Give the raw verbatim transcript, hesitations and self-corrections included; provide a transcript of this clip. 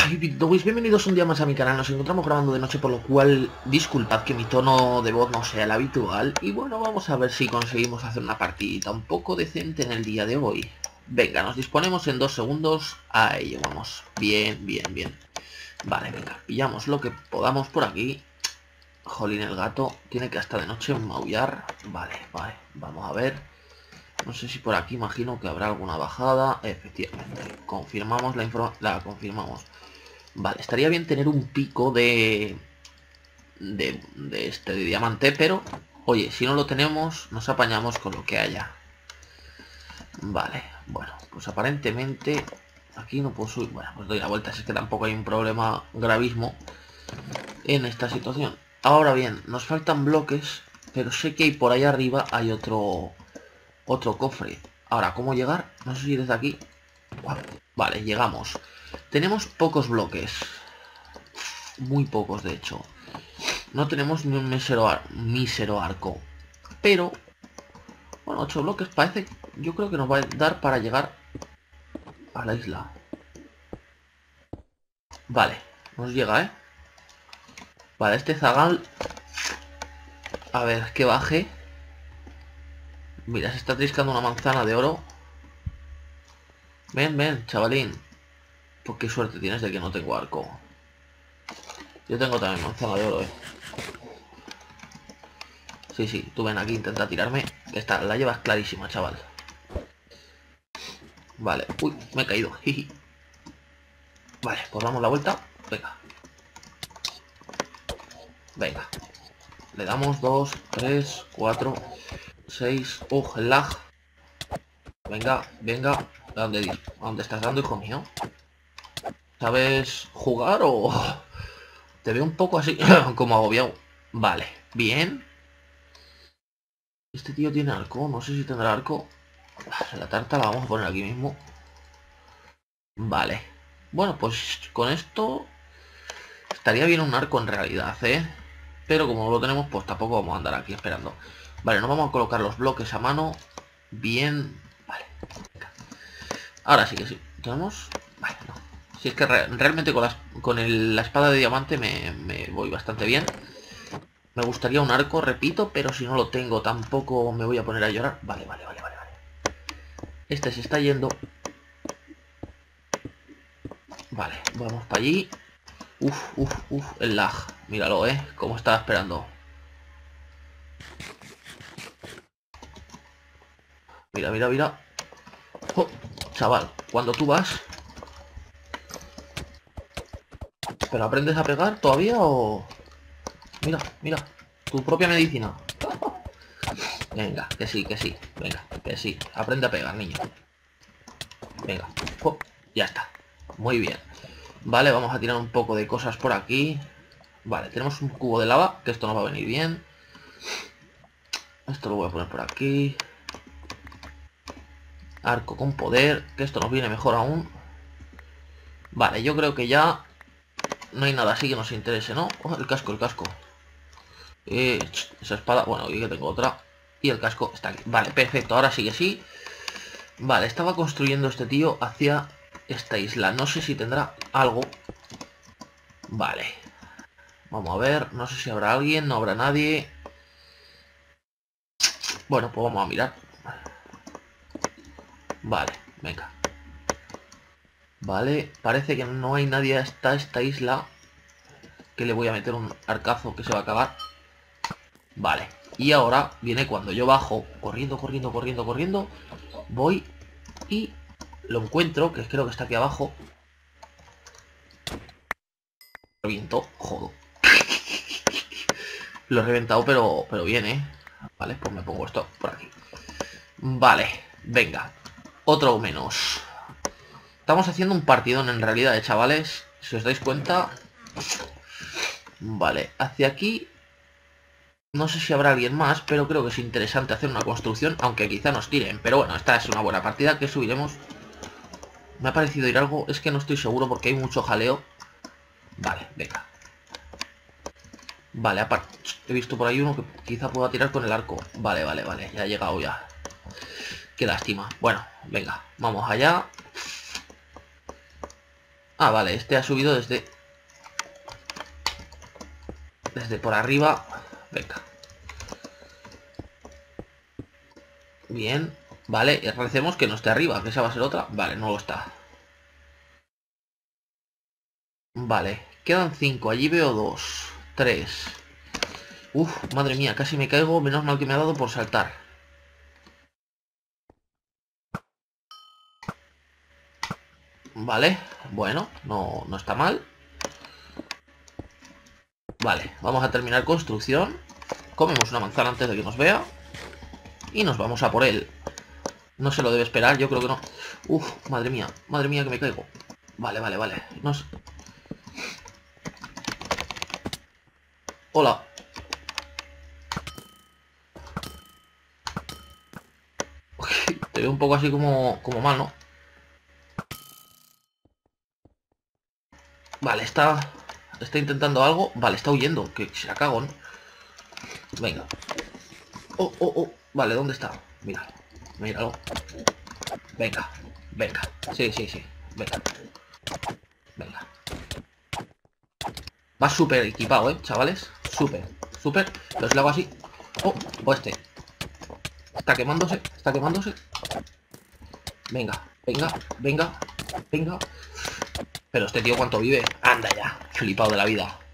Hey Bitdogs, bienvenidos un día más a mi canal. Nos encontramos grabando de noche, por lo cual disculpad que mi tono de voz no sea el habitual. Y bueno, vamos a ver si conseguimos hacer una partidita un poco decente en el día de hoy. Venga, nos disponemos en dos segundos. A ello vamos. Bien, bien, bien. Vale, venga, pillamos lo que podamos por aquí. Jolín, el gato tiene que hasta de noche maullar. Vale, vale, vamos a ver. No sé si por aquí imagino que habrá alguna bajada. Efectivamente, confirmamos la información. La confirmamos. Vale, estaría bien tener un pico de, de, de este de diamante, pero oye, si no lo tenemos, nos apañamos con lo que haya. Vale, bueno, pues aparentemente aquí no puedo subir. Bueno, pues doy la vuelta, si es que tampoco hay un problema gravísimo en esta situación. Ahora bien, nos faltan bloques, pero sé que hay por ahí arriba hay otro otro cofre. Ahora, ¿cómo llegar? No sé si desde aquí. Vale, llegamos. Tenemos pocos bloques. Muy pocos, de hecho. No tenemos ni un mísero, ar mísero arco. Pero, bueno, ocho bloques parece... Yo creo que nos va a dar para llegar a la isla. Vale, nos llega, ¿eh? Vale, este zagal... A ver, que baje. Mira, se está triscando una manzana de oro. Ven, ven, chavalín. Pues qué suerte tienes de que no tengo arco. Yo tengo también manzana de oro, ¿eh? Sí, sí, tú ven aquí, intenta tirarme. Esta la llevas clarísima, chaval. Vale, uy, me he caído. Vale, pues damos la vuelta. Venga. Venga. Le damos dos, tres, cuatro, seis. ¡Uh, el lag! Venga, venga. ¿A dónde, ¿A dónde estás dando, hijo mío? ¿Sabes jugar o...? Te veo un poco así, como agobiado. Vale, bien. Este tío tiene arco, no sé si tendrá arco. La tarta la vamos a poner aquí mismo. Vale. Bueno, pues con esto estaría bien un arco en realidad, ¿eh? Pero como no lo tenemos, pues tampoco vamos a andar aquí esperando. Vale, nos vamos a colocar los bloques a mano. Bien. Vale. Ahora sí que sí. ¿Tenemos? Vale, no. Si es que re realmente con, las, con el, la espada de diamante me, me voy bastante bien. Me gustaría un arco, repito, pero si no lo tengo tampoco me voy a poner a llorar. Vale, vale, vale, vale, vale. Este se está yendo. Vale, vamos para allí. Uf, uf, uf, el lag. Míralo, eh, como estaba esperando. Mira, mira, mira. Oh, chaval, cuando tú vas... ¿Pero aprendes a pegar todavía o...? Mira, mira, tu propia medicina. Venga, que sí, que sí. Venga, que sí. Aprende a pegar, niño. Venga. Oh, ya está. Muy bien. Vale, vamos a tirar un poco de cosas por aquí. Vale, tenemos un cubo de lava, que esto nos va a venir bien. Esto lo voy a poner por aquí. Arco con poder, que esto nos viene mejor aún. Vale, yo creo que ya no hay nada así que nos interese, ¿no? Oh, el casco, el casco. Eh, esa espada, bueno, aquí que tengo otra. Y el casco está aquí. Vale, perfecto, ahora sí que sí. Vale, estaba construyendo este tío hacia esta isla. No sé si tendrá algo. Vale. Vamos a ver, no sé si habrá alguien, no habrá nadie. Bueno, pues vamos a mirar. Vale, venga. Vale, parece que no hay nadie hasta esta isla. Que le voy a meter un arcazo que se va a acabar. Vale, y ahora viene cuando yo bajo, corriendo, corriendo, corriendo, corriendo. Voy y lo encuentro, que creo que está aquí abajo. Reviento, jodo. Lo he reventado, pero, pero bien, ¿eh? Vale, pues me pongo esto por aquí. Vale, venga. Otro menos. Estamos haciendo un partidón en realidad, ¿eh, chavales? Si os dais cuenta. Vale, hacia aquí. No sé si habrá alguien más, pero creo que es interesante hacer una construcción, aunque quizá nos tiren. Pero bueno, esta es una buena partida que subiremos. Me ha parecido ir algo, es que no estoy seguro porque hay mucho jaleo. Vale, venga. Vale, aparte, he visto por ahí uno que quizá pueda tirar con el arco. Vale, vale, vale, ya ha llegado ya. Qué lástima. Bueno, venga, vamos allá. Ah, vale, este ha subido desde... Desde por arriba. Venga. Bien. Vale, y recemos que no esté arriba, que esa va a ser otra. Vale, no lo está. Vale, quedan cinco. Allí veo dos. Tres. Uf, madre mía, casi me caigo. Menos mal que me ha dado por saltar. Vale, bueno, no, no está mal. Vale, vamos a terminar construcción. Comemos una manzana antes de que nos vea. Y nos vamos a por él. No se lo debe esperar, yo creo que no. Uf, madre mía, madre mía que me caigo. Vale, vale, vale. Nos... Hola. Te veo un poco así como, como mal, ¿no? Vale, está... Está intentando algo. Vale, está huyendo. Que se la cago, ¿no? Venga. Oh, oh, oh. Vale, ¿dónde está? Mira. Míralo. Venga. Venga. Sí, sí, sí. Venga. Venga. Va súper equipado, ¿eh, chavales? Súper. Súper. Pero si lo hago así... Oh, o este. Está quemándose. Está quemándose. Venga. Venga. Venga. Venga. Pero este tío, ¿cuánto vive? Anda ya. Flipado de la vida.